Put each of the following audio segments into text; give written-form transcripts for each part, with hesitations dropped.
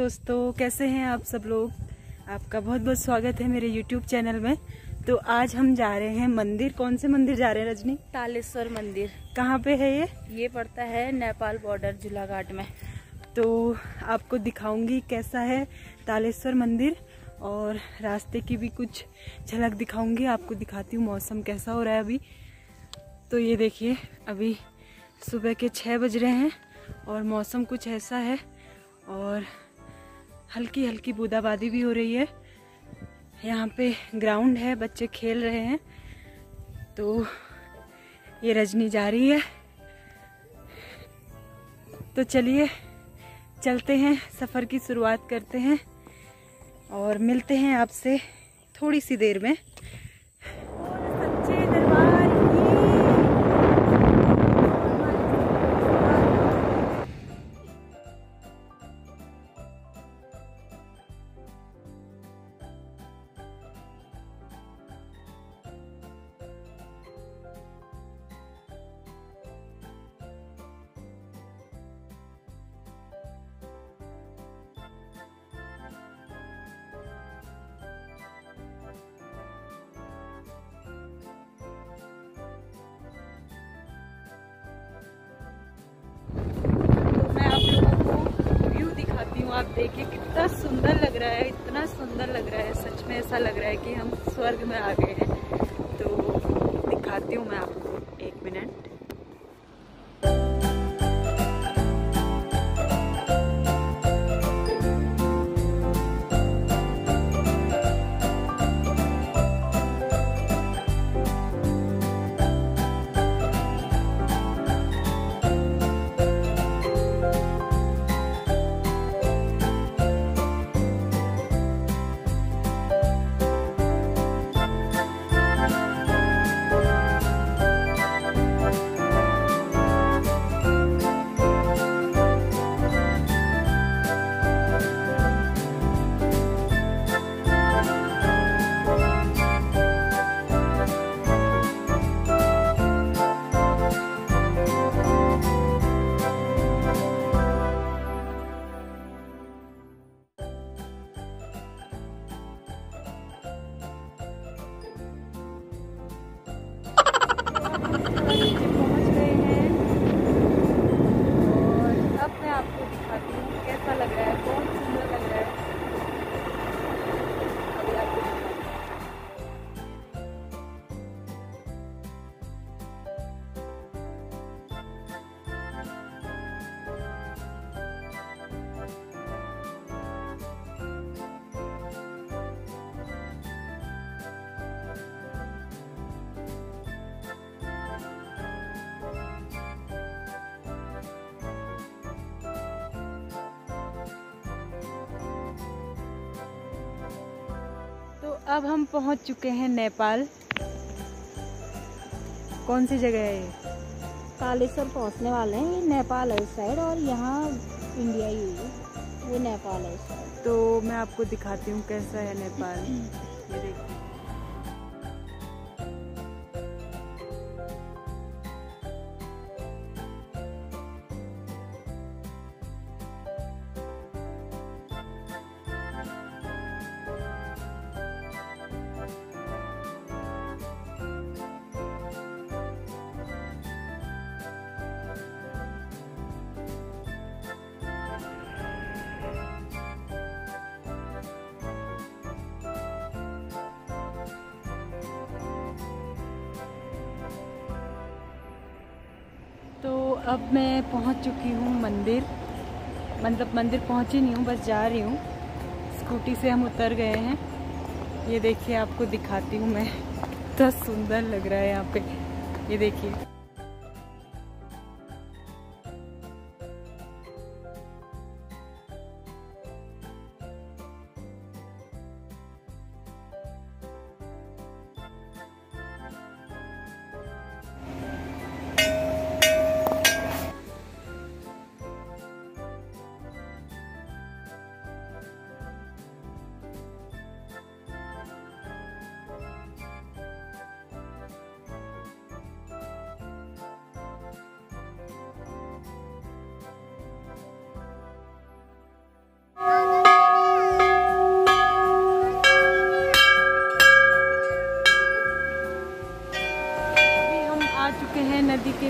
दोस्तों, कैसे हैं आप सब लोग। आपका बहुत बहुत स्वागत है मेरे YouTube चैनल में। तो आज हम जा रहे हैं मंदिर। कौन से मंदिर जा रहे हैं रजनी? तालेश्वर मंदिर। कहाँ पे है ये पड़ता है नेपाल बॉर्डर झूलाघाट में। तो आपको दिखाऊंगी कैसा है तालेश्वर मंदिर और रास्ते की भी कुछ झलक दिखाऊंगी। आपको दिखाती हूँ मौसम कैसा हो रहा है अभी। तो ये देखिए, अभी सुबह के 6 बज रहे हैं और मौसम कुछ ऐसा है और हल्की हल्की बूंदाबांदी भी हो रही है। यहाँ पे ग्राउंड है, बच्चे खेल रहे हैं। तो ये रजनी जा रही है। तो चलिए चलते हैं, सफ़र की शुरुआत करते हैं और मिलते हैं आपसे थोड़ी सी देर में। आप देखिए कितना सुंदर लग रहा है, इतना सुंदर लग रहा है। सच में ऐसा लग रहा है कि हम स्वर्ग में आ गए हैं। तो दिखाती हूँ मैं आपको, 1 मिनट। पहुंच गए हैं और अब मैं आपको दिखाती हूँ कैसा लग रहा है। बहुत सुंदर लग रहा है। अभी आपको अब हम पहुंच चुके हैं नेपाल। कौन सी जगह है ये? तालेश्वर पहुंचने वाले हैं। ये नेपाल है इस साइड और यहाँ इंडिया ही है। वो नेपाल है इस साइड। तो मैं आपको दिखाती हूँ कैसा है नेपाल। ये देखिए, तो अब मैं पहुंच चुकी हूँ मंदिर। मतलब मंदिर पहुंची नहीं हूँ, बस जा रही हूँ। स्कूटी से हम उतर गए हैं। ये देखिए, आपको दिखाती हूँ मैं। कितना सुंदर लग रहा है यहाँ पे। ये देखिए,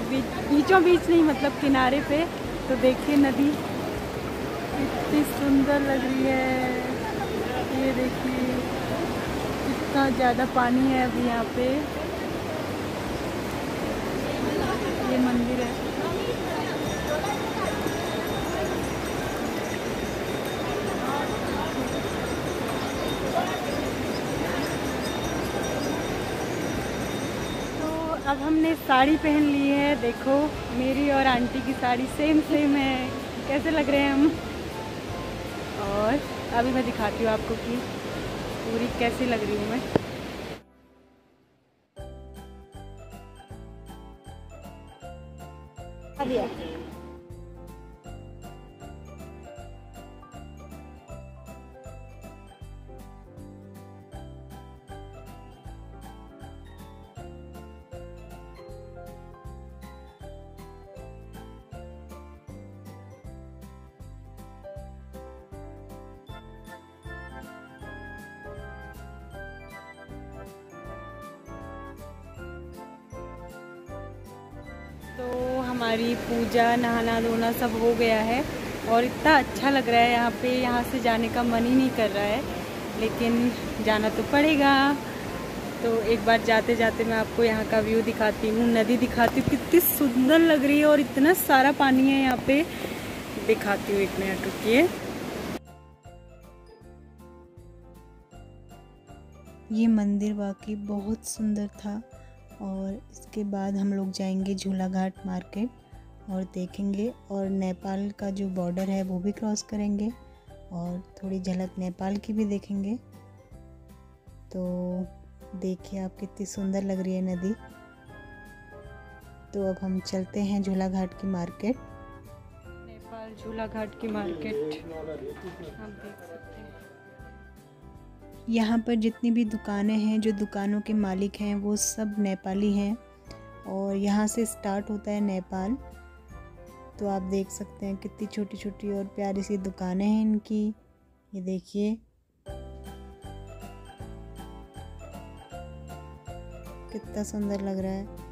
बीचों बीच नहीं, मतलब किनारे पे। तो देखिए नदी कितनी सुंदर लग रही है। ये देखिए कितना ज़्यादा पानी है अभी यहाँ पे। ये मंदिर है। अब हमने साड़ी पहन ली है। देखो मेरी और आंटी की साड़ी सेम सेम है। कैसे लग रहे हैं हम। और अभी मैं दिखाती हूँ आपको कि पूरी कैसी लग रही हूँ मैं। तो हमारी पूजा नहाना धोना सब हो गया है और इतना अच्छा लग रहा है यहाँ पे। यहाँ से जाने का मन ही नहीं कर रहा है, लेकिन जाना तो पड़ेगा। तो एक बार जाते जाते मैं आपको यहाँ का व्यू दिखाती हूँ, नदी दिखाती हूँ कितनी सुंदर लग रही है और इतना सारा पानी है यहाँ पे। दिखाती हूँ, 1 मिनट रुकिए। ये मंदिर वाकई बहुत सुंदर था। और इसके बाद हम लोग जाएंगे झूला घाट मार्केट और देखेंगे, और नेपाल का जो बॉर्डर है वो भी क्रॉस करेंगे और थोड़ी झलक नेपाल की भी देखेंगे। तो देखिए आप कितनी सुंदर लग रही है नदी। तो अब हम चलते हैं झूला घाट की मार्केट। नेपाल झूला घाट की मार्केट हम देख सकते हैं। यहाँ पर जितनी भी दुकानें हैं, जो दुकानों के मालिक हैं वो सब नेपाली हैं और यहाँ से स्टार्ट होता है नेपाल। तो आप देख सकते हैं कितनी छोटी छोटी और प्यारी सी दुकानें हैं इनकी। ये देखिए कितना सुंदर लग रहा है।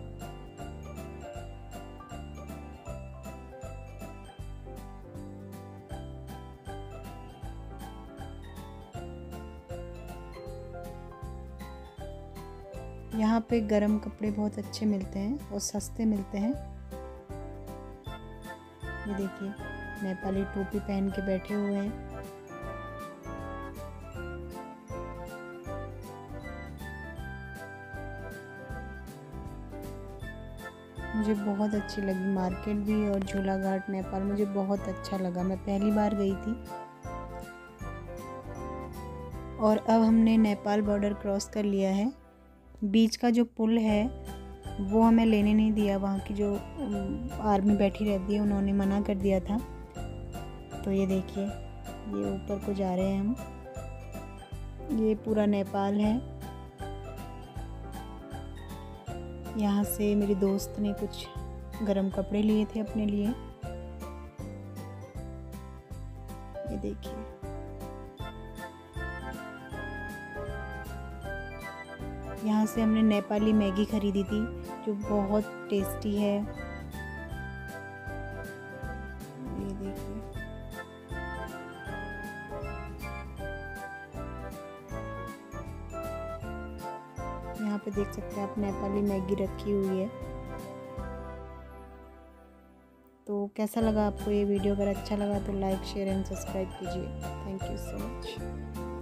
यहाँ पे गरम कपड़े बहुत अच्छे मिलते हैं और सस्ते मिलते हैं। ये देखिए नेपाली टोपी पहन के बैठे हुए हैं। मुझे बहुत अच्छी लगी मार्केट भी, और झूला घाट नेपाल मुझे बहुत अच्छा लगा। मैं पहली बार गई थी। और अब हमने नेपाल बॉर्डर क्रॉस कर लिया है। बीच का जो पुल है वो हमें लेने नहीं दिया, वहाँ की जो आर्मी बैठी रहती है उन्होंने मना कर दिया था। तो ये देखिए ये ऊपर को जा रहे हैं हम। ये पूरा नेपाल है। यहाँ से मेरी दोस्त ने कुछ गरम कपड़े लिए थे अपने लिए। ये देखिए यहाँ से हमने नेपाली मैगी खरीदी थी जो बहुत टेस्टी है। ये देखिए यहाँ पे देख सकते हैं आप नेपाली मैगी रखी हुई है। तो कैसा लगा आपको ये वीडियो? अगर अच्छा लगा तो लाइक शेयर एंड सब्सक्राइब कीजिए। Thank you so much.